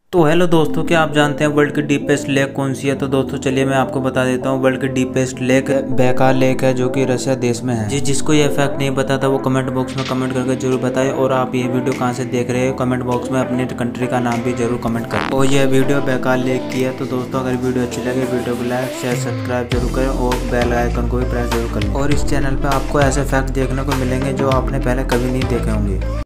तो हेलो दोस्तों, क्या आप जानते हैं वर्ल्ड की डीपेस्ट लेक कौन सी है? तो दोस्तों चलिए मैं आपको बता देता हूँ। वर्ल्ड की डीपेस्ट लेक बैकार लेक है, जो कि रशिया देश में है। जिसको ये फैक्ट नहीं पता था वो कमेंट बॉक्स में कमेंट करके जरूर बताएं। और आप ये वीडियो कहाँ से देख रहे हो कमेंट बॉक्स में अपनी कंट्री का नाम भी जरूर कमेंट करें। और ये वीडियो बैकार लेक की है। तो दोस्तों अगर वीडियो अच्छी लगे वीडियो को लाइक शेयर सब्सक्राइब जरूर करें और बेल आइकन को भी प्रेस जरूर करें। और इस चैनल पर आपको ऐसे फैक्ट देखने को मिलेंगे जो आपने पहले कभी नहीं देखे होंगे।